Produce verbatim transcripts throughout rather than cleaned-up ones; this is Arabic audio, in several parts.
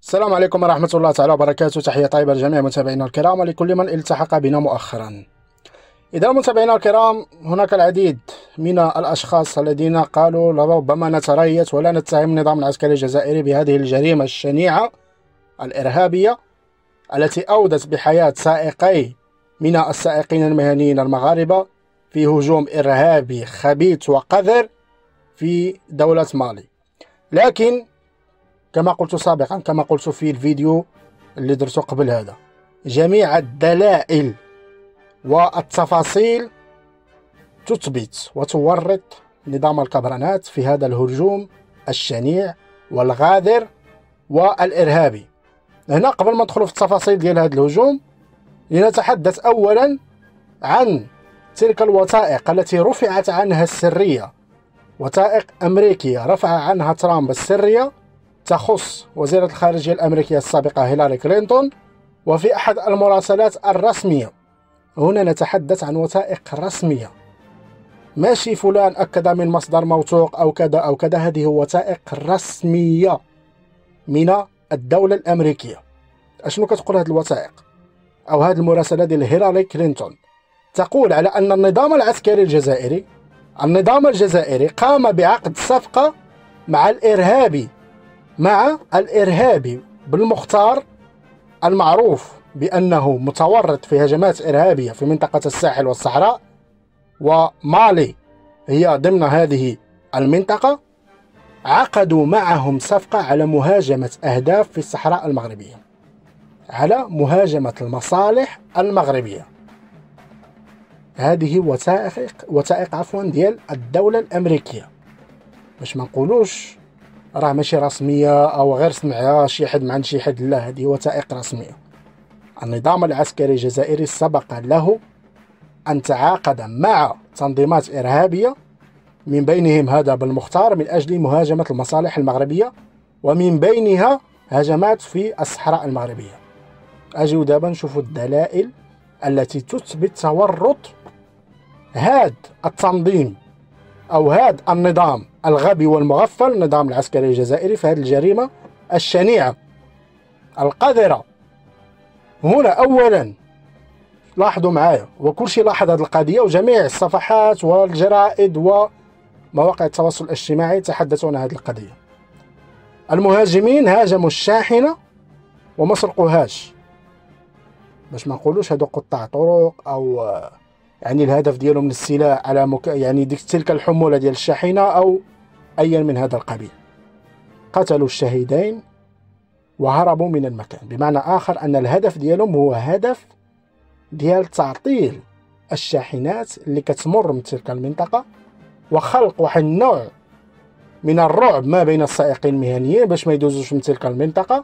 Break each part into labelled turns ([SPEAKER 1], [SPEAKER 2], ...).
[SPEAKER 1] السلام عليكم ورحمة الله تعالى وبركاته. تحية طيبة لجميع متابعينا الكرام ولكل من التحق بنا مؤخرا. إذا متابعينا الكرام، هناك العديد من الأشخاص الذين قالوا لربما نتريث ولا نتهم النظام العسكري الجزائري بهذه الجريمة الشنيعة الإرهابية التي أودت بحياة سائقي من السائقين المهنيين المغاربة في هجوم إرهابي خبيث وقذر في دولة مالي. لكن كما قلت سابقا، كما قلت في الفيديو اللي درته قبل هذا، جميع الدلائل والتفاصيل تثبت وتورط نظام الكبرنات في هذا الهجوم الشنيع والغادر والإرهابي. هنا قبل ما ندخل في التفاصيل ديال هذا الهجوم، لنتحدث أولا عن تلك الوثائق التي رفعت عنها السرية، وثائق أمريكية رفع عنها ترامب السرية تخص وزيرة الخارجية الأمريكية السابقة هيلاري كلينتون، وفي أحد المراسلات الرسمية. هنا نتحدث عن وثائق رسمية، ماشي فلان أكد من مصدر موثوق أو كذا أو كذا، هذه وثائق رسمية من الدولة الأمريكية. أشنو كتقول هذه الوثائق أو هذه المراسلة ديال هيلاري كلينتون؟ تقول على أن النظام العسكري الجزائري النظام الجزائري قام بعقد صفقة مع الإرهابي مع الإرهابي بالمختار، المعروف بأنه متورط في هجمات إرهابية في منطقة الساحل والصحراء، ومالي هي ضمن هذه المنطقة. عقدوا معهم صفقة على مهاجمة أهداف في الصحراء المغربية، على مهاجمة المصالح المغربية. هذه وثائق وثائق عفوا ديال الدولة الأمريكية، باش ما نقولوش راه ماشي رسمية أو غير سمعها شي حد مع شي حد، لا، هذه وثائق رسمية. النظام العسكري الجزائري سبق له أن تعاقد مع تنظيمات إرهابية، من بينهم هذا بالمختار، من أجل مهاجمة المصالح المغربية، ومن بينها هجمات في الصحراء المغربية. أجيو دابا نشوفوا الدلائل التي تثبت تورط هذا التنظيم أو هذا النظام الغبي والمغفل، النظام العسكري الجزائري، في هذه الجريمة الشنيعة القذرة. هنا أولا لاحظوا معايا، وكل شيء لاحظ هذه القضية، وجميع الصفحات والجرائد ومواقع التواصل الاجتماعي تحدثوا عن هذه القضية. المهاجمين هاجموا الشاحنة وما سرقوهاش، باش ما نقولوش هادو قطاع طرق أو يعني الهدف ديالهم من السلاح على مك... يعني ديك تلك الحمولة ديال الشاحنة أو أيا من هذا القبيل. قتلوا الشهيدين وهربوا من المكان. بمعنى آخر أن الهدف ديالهم هو هدف ديال تعطيل الشاحنات اللي كتمر من تلك المنطقة، وخلق واحد النوع من الرعب ما بين السائقين المهنيين باش ما يدوزوش من تلك المنطقة.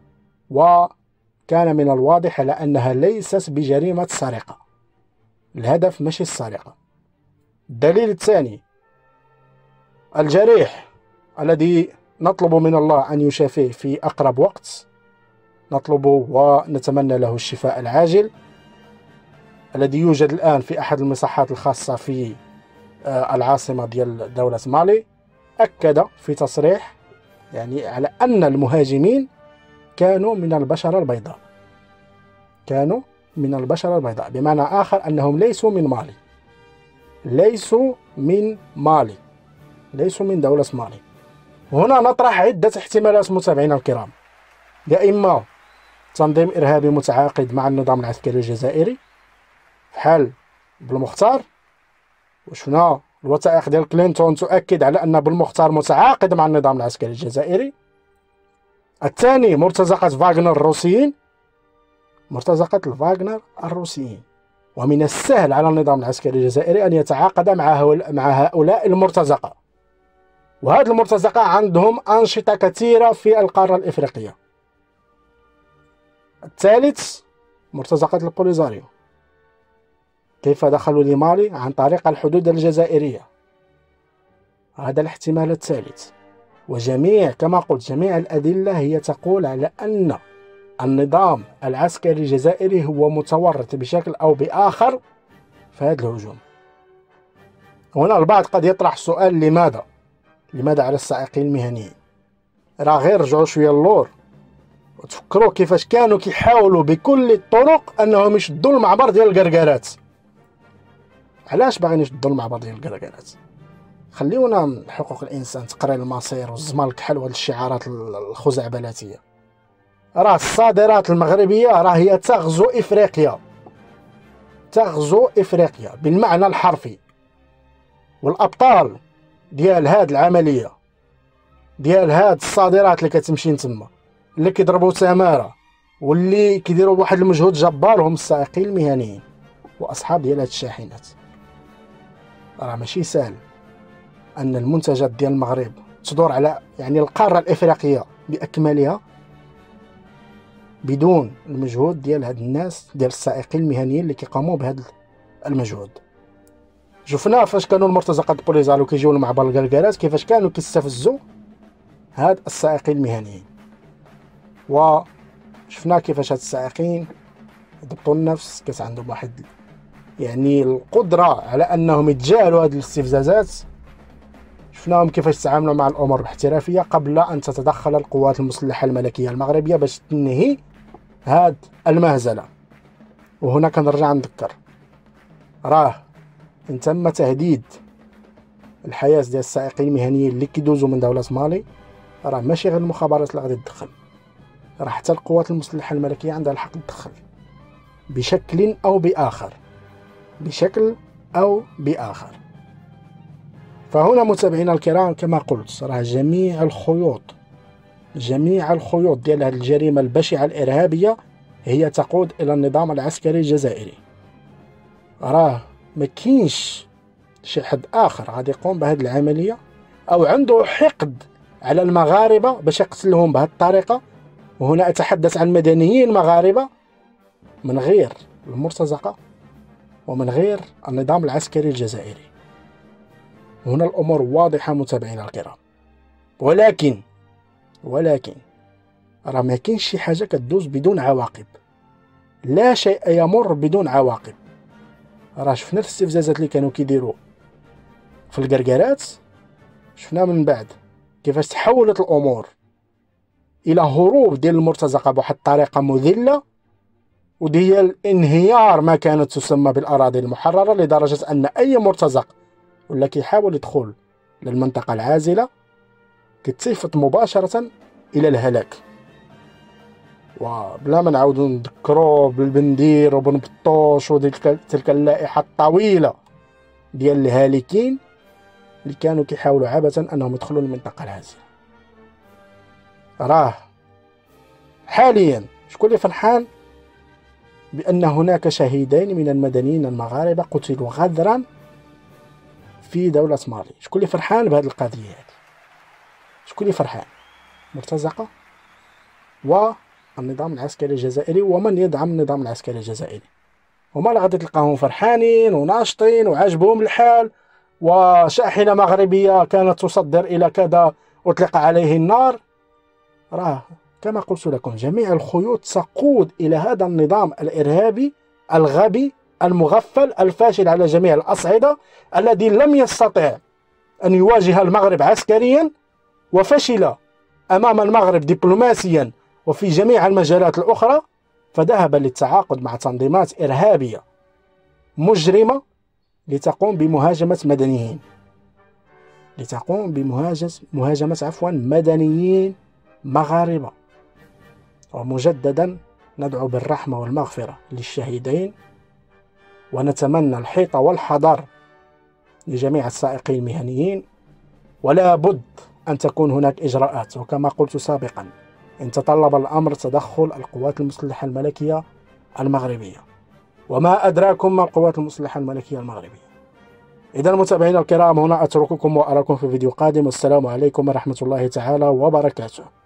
[SPEAKER 1] وكان من الواضح على أنها ليست بجريمة سرقة، الهدف ماشي السرقة. الدليل الثاني، الجريح الذي نطلب من الله أن يشافيه في أقرب وقت، نطلب ونتمنى له الشفاء العاجل، الذي يوجد الآن في أحد المصحات الخاصة في العاصمة ديال دولة مالي، أكد في تصريح يعني على أن المهاجمين كانوا من البشرة البيضاء، كانوا من البشرة البيضاء، بمعنى آخر أنهم ليسوا من مالي، ليسوا من مالي، ليسوا من دولة مالي. هنا نطرح عدة احتمالات متابعينا الكرام، يا إما تنظيم إرهابي متعاقد مع النظام العسكري الجزائري بحال بالمختار، وشفنا الوثائق ديال كلينتون تؤكد على أن بالمختار متعاقد مع النظام العسكري الجزائري. الثاني، مرتزقة فاغنر الروسيين، مرتزقة الفاغنر الروسيين، ومن السهل على النظام العسكري الجزائري أن يتعاقد مع مع هؤلاء المرتزقة، وهذه المرتزقة عندهم أنشطة كثيرة في القارة الإفريقية. الثالث، مرتزقة البوليزاريو، كيف دخلوا لمالي؟ عن طريق الحدود الجزائرية. هذا الاحتمال الثالث. وجميع كما قلت جميع الأدلة هي تقول على أن النظام العسكري الجزائري هو متورط بشكل أو بآخر في هذا الهجوم. هنا البعض قد يطرح سؤال، لماذا؟ لماذا على السائقين المهنيين؟ راه غير رجعوا شوية اللور وتفكروا كيفاش كانوا كيحاولوا بكل الطرق انهم يشدوا المعبر ديال الكركارات. علاش باغيين يشدوا المعبر ديال الكركارات؟ خليونا من حقوق الانسان، تقرير المصير والزمان الكحل وهاد الشعارات الخزعبلاتيه. راه الصادرات المغربيه راه هي تغزو افريقيا، تغزو افريقيا بالمعنى الحرفي. والابطال ديال هاد العمليه ديال هاد الصادرات اللي كتمشي تما، اللي كيضربوا تماره واللي كيديروا واحد المجهود جبار، هم السائقين المهنيين واصحاب ديال هاد الشاحنات. راه ماشي سهل ان المنتجات ديال المغرب تدور على يعني القاره الافريقيه باكملها بدون المجهود ديال هاد الناس ديال السائقين المهنيين اللي كيقاموا بهذا المجهود. شفنا فاش كانوا المرتزقات البوليزارو كيجيو المعبر الكركارات كيفاش كانوا كيستفزوا هاد السائقين المهنيين، وشفنا كيفاش هاد السائقين ضبطوا النفس، كاس عندهم واحد يعني القدره على انهم يتجاهلوا هاد الاستفزازات. شفناهم كيفاش تعاملوا مع الامور باحترافيه قبل ان تتدخل القوات المسلحه الملكيه المغربيه باش تنهي هاد المهزله. وهنا كنرجع نذكر، راه ان تم تهديد الحياه ديال السائقين المهنيين اللي كيدوزوا من دوله مالي، راه ماشي غير المخابرات اللي غادي تدخل، راه حتى القوات المسلحه الملكيه عندها الحق تدخل بشكل او باخر، بشكل او باخر. فهنا متابعينا الكرام كما قلت، راه جميع الخيوط جميع الخيوط ديال هذه الجريمه البشعه الارهابيه هي تقود الى النظام العسكري الجزائري. راه ما كاينش شي حد اخر غادي يقوم بهذه العمليه او عنده حقد على المغاربه باش يقتلهم بهذه الطريقه. وهنا اتحدث عن مدنيين مغاربه من غير المرتزقه ومن غير النظام العسكري الجزائري. هنا الامور واضحه متابعينا الكرام، ولكن ولكن راه ما كاينش شي حاجه كدوز بدون عواقب، لا شيء يمر بدون عواقب. راه شفنا الاستفزازات اللي كانوا كيديروا في الكركارات، شفنا من بعد كيفاش تحولت الامور الى هروب ديال المرتزقه بواحد الطريقه مذله وديال انهيار ما كانت تسمى بالاراضي المحرره، لدرجه ان اي مرتزق ولا كيحاول يدخل للمنطقه العازله كيتصيفط مباشره الى الهلاك. وبلا ما نعاودو نذكروا بالبندير وبن بطوش وديك تلك اللائحه الطويله ديال الهالكين اللي كانوا كيحاولوا عبثا انهم يدخلوا للمنطقه العازله. راه حاليا شكون اللي فرحان بان هناك شهيدين من المدنيين المغاربه قتلوا غدرا في دوله مالي؟ شكون اللي فرحان بهذه القضيه هذه؟ شكون اللي فرحان؟ مرتزقه والنظام العسكري الجزائري ومن يدعم النظام العسكري الجزائري. هما اللي غادي تلقاهم فرحانين وناشطين وعاجبهم الحال، وشاحنه مغربيه كانت تصدر الى كذا اطلق عليه النار. راه كما قلت لكم جميع الخيوط تقود الى هذا النظام الارهابي الغبي المغفل الفاشل على جميع الاصعده، الذي لم يستطع ان يواجه المغرب عسكريا وفشل امام المغرب دبلوماسيا وفي جميع المجالات الاخرى، فذهب للتعاقد مع تنظيمات ارهابيه مجرمه لتقوم بمهاجمه مدنيين لتقوم بمهاجمه مهاجمه عفوا مدنيين مغاربه. ومجددا ندعو بالرحمه والمغفره للشهيدين، ونتمنى الحيطه والحذر لجميع السائقين المهنيين، ولا بد أن تكون هناك إجراءات. وكما قلت سابقا إن تطلب الأمر تدخل القوات المسلحة الملكية المغربية، وما أدراكم ما القوات المسلحة الملكية المغربية. إذا متابعينا الكرام، هنا أترككم وأراكم في فيديو قادم، والسلام عليكم ورحمة الله تعالى وبركاته.